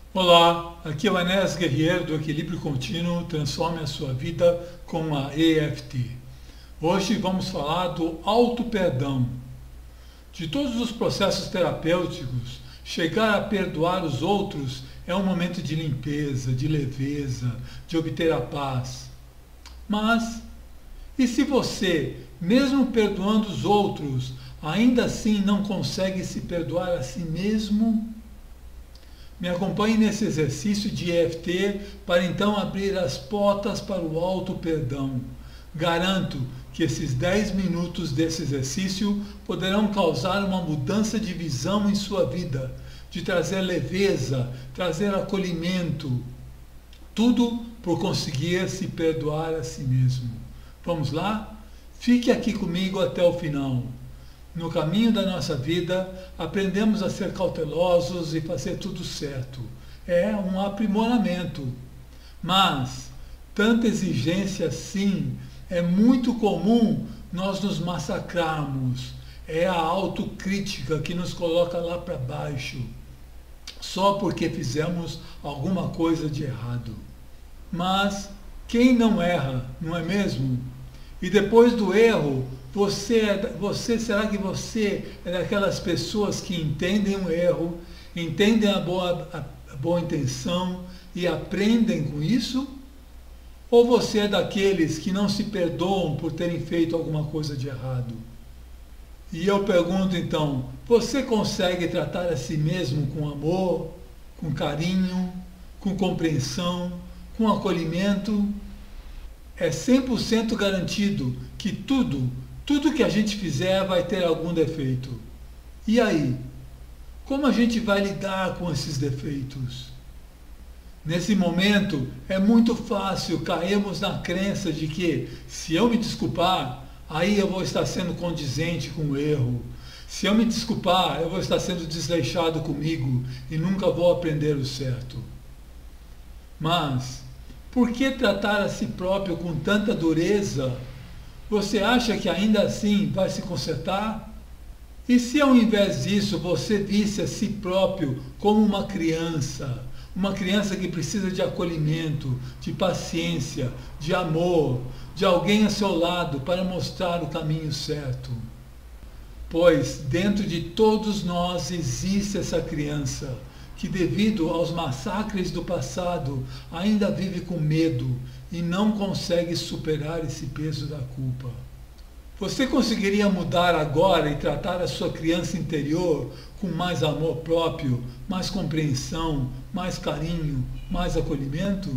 Olá, aqui é o Enéas Guerreiro do Equilíbrio Contínuo, transforme a sua vida com a EFT. Hoje vamos falar do auto-perdão. De todos os processos terapêuticos, chegar a perdoar os outros é um momento de limpeza, de leveza, de obter a paz. Mas, e se você, mesmo perdoando os outros, ainda assim não consegue se perdoar a si mesmo? Me acompanhe nesse exercício de EFT para então abrir as portas para o auto-perdão. Garanto que esses 10 minutos desse exercício poderão causar uma mudança de visão em sua vida, de trazer leveza, trazer acolhimento. Tudo por conseguir se perdoar a si mesmo. Vamos lá? Fique aqui comigo até o final. No caminho da nossa vida, aprendemos a ser cautelosos e fazer tudo certo. É um aprimoramento. Mas, tanta exigência assim, é muito comum nós nos massacrarmos. É a autocrítica que nos coloca lá para baixo, só porque fizemos alguma coisa de errado. Mas, quem não erra, não é mesmo? E depois do erro, será que você é daquelas pessoas que entendem o erro, entendem a boa intenção e aprendem com isso? Ou você é daqueles que não se perdoam por terem feito alguma coisa de errado? E eu pergunto então, você consegue tratar a si mesmo com amor, com carinho, com compreensão, com acolhimento? É 100% garantido que tudo que a gente fizer vai ter algum defeito. E aí? Como a gente vai lidar com esses defeitos? Nesse momento, é muito fácil cairmos na crença de que, se eu me desculpar, aí eu vou estar sendo condizente com o erro. Se eu me desculpar, eu vou estar sendo desleixado comigo e nunca vou aprender o certo. Mas, por que tratar a si próprio com tanta dureza? Você acha que ainda assim vai se consertar? E se ao invés disso você visse a si próprio como uma criança que precisa de acolhimento, de paciência, de amor, de alguém a seu lado para mostrar o caminho certo? Pois dentro de todos nós existe essa criança que, devido aos massacres do passado, ainda vive com medo e não consegue superar esse peso da culpa. Você conseguiria mudar agora e tratar a sua criança interior com mais amor próprio, mais compreensão, mais carinho, mais acolhimento?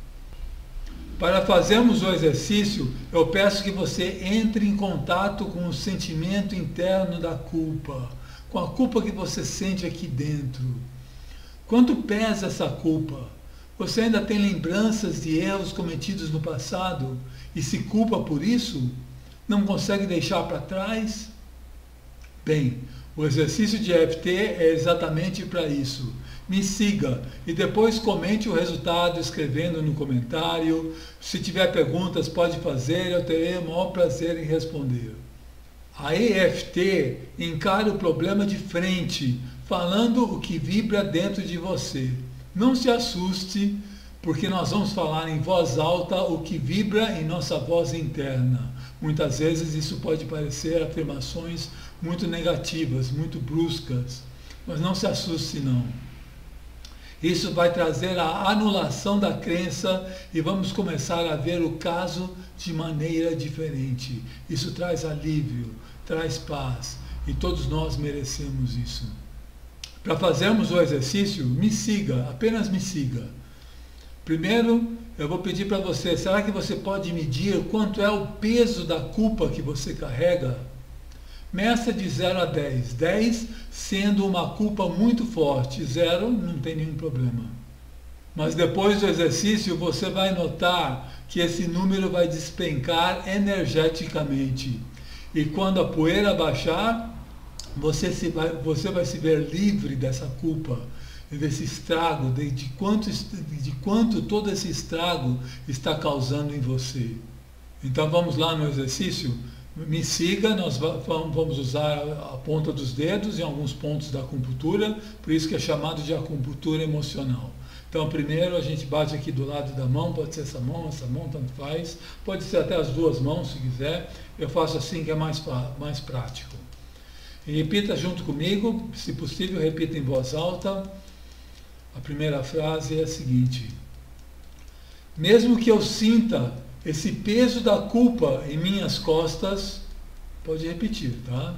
Para fazermos o exercício, eu peço que você entre em contato com o sentimento interno da culpa, com a culpa que você sente aqui dentro. Quanto pesa essa culpa? Você ainda tem lembranças de erros cometidos no passado e se culpa por isso? Não consegue deixar para trás? Bem, o exercício de EFT é exatamente para isso. Me siga e depois comente o resultado escrevendo no comentário. Se tiver perguntas, pode fazer, eu terei o maior prazer em responder. A EFT encara o problema de frente, falando o que vibra dentro de você. Não se assuste, porque nós vamos falar em voz alta o que vibra em nossa voz interna. Muitas vezes isso pode parecer afirmações muito negativas, muito bruscas, mas não se assuste não. Isso vai trazer a anulação da crença e vamos começar a ver o caso de maneira diferente. Isso traz alívio, traz paz e todos nós merecemos isso. Para fazermos o exercício, me siga, apenas me siga. Primeiro, eu vou pedir para você, será que você pode medir quanto é o peso da culpa que você carrega? Meça de 0 a 10. 10 sendo uma culpa muito forte, 0 não tem nenhum problema. Mas depois do exercício você vai notar que esse número vai despencar energeticamente. E quando a poeira baixar, você vai se ver livre dessa culpa, desse estrago, de quanto todo esse estrago está causando em você. Então vamos lá no exercício? Me siga, nós vamos usar a ponta dos dedos em alguns pontos da acupuntura, por isso que é chamado de acupuntura emocional. Então, primeiro a gente bate aqui do lado da mão, pode ser essa mão, tanto faz, pode ser até as duas mãos, se quiser. Eu faço assim que é mais prático. E repita junto comigo, se possível, repita em voz alta. A primeira frase é a seguinte: mesmo que eu sinta esse peso da culpa em minhas costas, pode repetir, tá?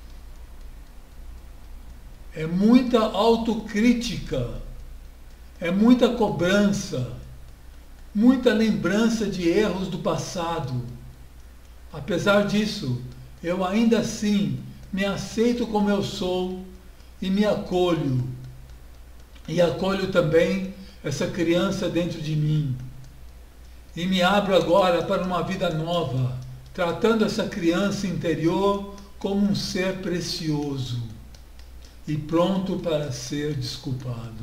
É muita autocrítica, é muita cobrança, muita lembrança de erros do passado. Apesar disso, eu ainda assim me aceito como eu sou e me acolho. E acolho também essa criança dentro de mim. E me abro agora para uma vida nova, tratando essa criança interior como um ser precioso e pronto para ser desculpado.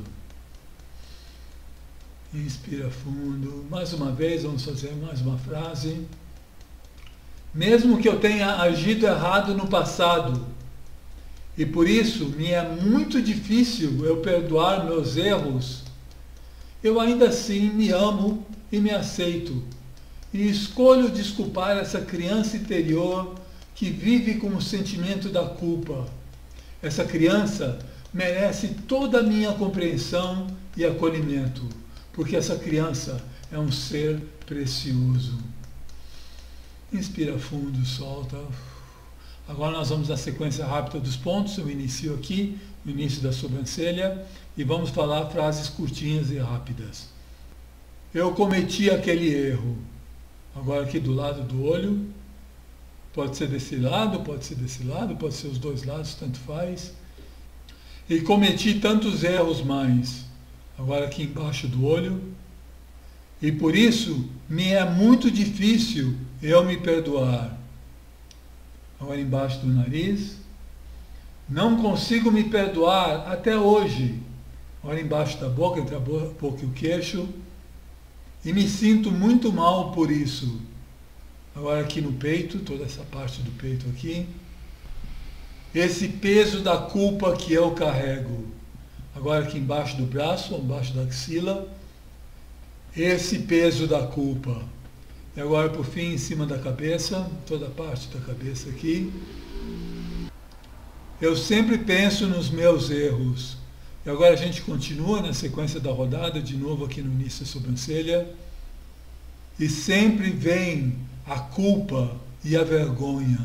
Inspira fundo. Mais uma vez, vamos fazer mais uma frase. Mesmo que eu tenha agido errado no passado, e por isso me é muito difícil eu perdoar meus erros, eu ainda assim me amo e me aceito, e escolho desculpar essa criança interior que vive com o sentimento da culpa. Essa criança merece toda a minha compreensão e acolhimento, porque essa criança é um ser precioso. Inspira fundo, solta. Agora nós vamos à sequência rápida dos pontos. Eu inicio aqui, no início da sobrancelha, e vamos falar frases curtinhas e rápidas. Eu cometi aquele erro. Agora aqui do lado do olho. Pode ser desse lado, pode ser desse lado, pode ser os dois lados, tanto faz. E cometi tantos erros mais. Agora aqui embaixo do olho. E por isso me é muito difícil eu me perdoar. Agora embaixo do nariz. Não consigo me perdoar até hoje. Agora embaixo da boca, entre a boca e o queixo. E me sinto muito mal por isso. Agora aqui no peito, toda essa parte do peito aqui. Esse peso da culpa que eu carrego. Agora aqui embaixo do braço, embaixo da axila. Esse peso da culpa. E agora por fim em cima da cabeça, toda a parte da cabeça aqui. Eu sempre penso nos meus erros. E agora a gente continua na sequência da rodada, de novo aqui no início da sobrancelha. E sempre vem a culpa e a vergonha.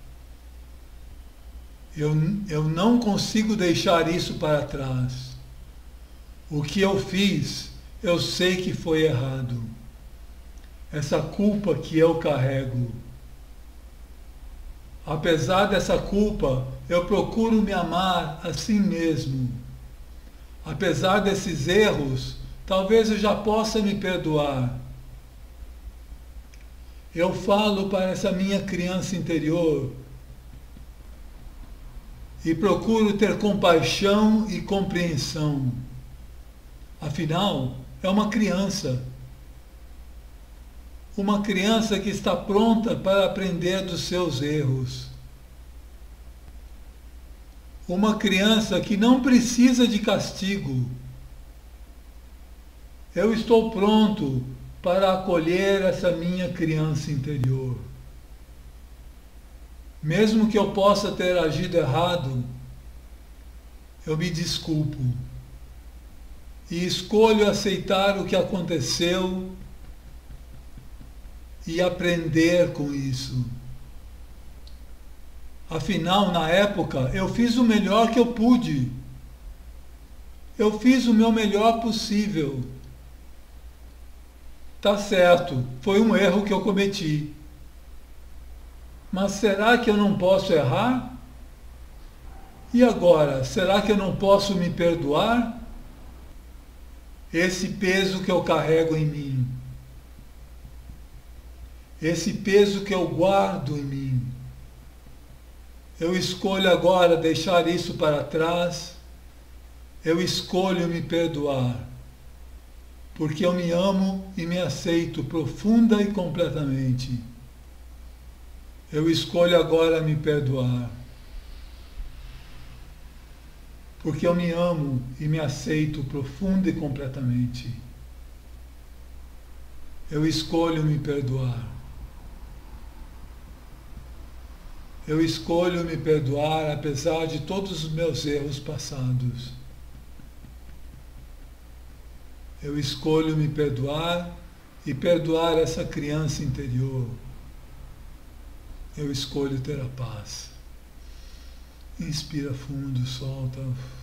Eu não consigo deixar isso para trás. O que eu fiz, eu sei que foi errado. Essa culpa que eu carrego. Apesar dessa culpa, eu procuro me amar assim mesmo. Apesar desses erros, talvez eu já possa me perdoar. Eu falo para essa minha criança interior e procuro ter compaixão e compreensão. Afinal, é uma criança. Uma criança que está pronta para aprender dos seus erros. Uma criança que não precisa de castigo. Eu estou pronto para acolher essa minha criança interior. Mesmo que eu possa ter agido errado, eu me desculpo e escolho aceitar o que aconteceu e aprender com isso. Afinal, na época, eu fiz o melhor que eu pude. Eu fiz o meu melhor possível. Tá certo, foi um erro que eu cometi. Mas será que eu não posso errar? E agora, será que eu não posso me perdoar? Esse peso que eu carrego em mim. Esse peso que eu guardo em mim. Eu escolho agora deixar isso para trás. Eu escolho me perdoar. Porque eu me amo e me aceito profunda e completamente. Eu escolho agora me perdoar. Porque eu me amo e me aceito profunda e completamente. Eu escolho me perdoar. Eu escolho me perdoar apesar de todos os meus erros passados. Eu escolho me perdoar e perdoar essa criança interior. Eu escolho ter a paz. Inspira fundo, solta.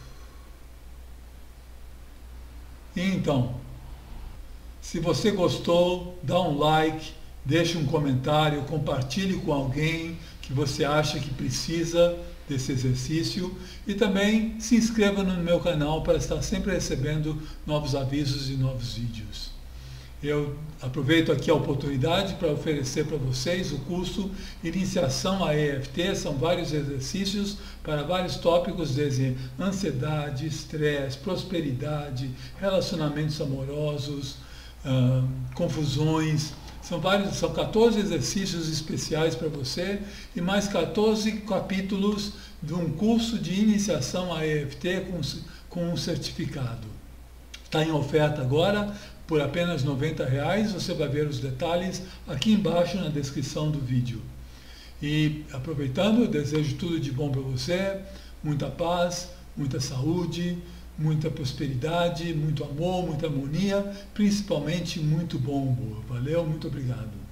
E então, se você gostou, dá um like, deixe um comentário, compartilhe com alguém que você acha que precisa desse exercício e também se inscreva no meu canal para estar sempre recebendo novos avisos e novos vídeos. Eu aproveito aqui a oportunidade para oferecer para vocês o curso Iniciação a EFT. São vários exercícios para vários tópicos, desde ansiedade, estresse, prosperidade, relacionamentos amorosos, confusões. São 14 exercícios especiais para você e mais 14 capítulos de um curso de iniciação a EFT com um certificado. Está em oferta agora por apenas R$90. Você vai ver os detalhes aqui embaixo na descrição do vídeo. E aproveitando, eu desejo tudo de bom para você, muita paz, muita saúde, muita prosperidade, muito amor, muita harmonia, principalmente muito bom humor. Valeu, muito obrigado.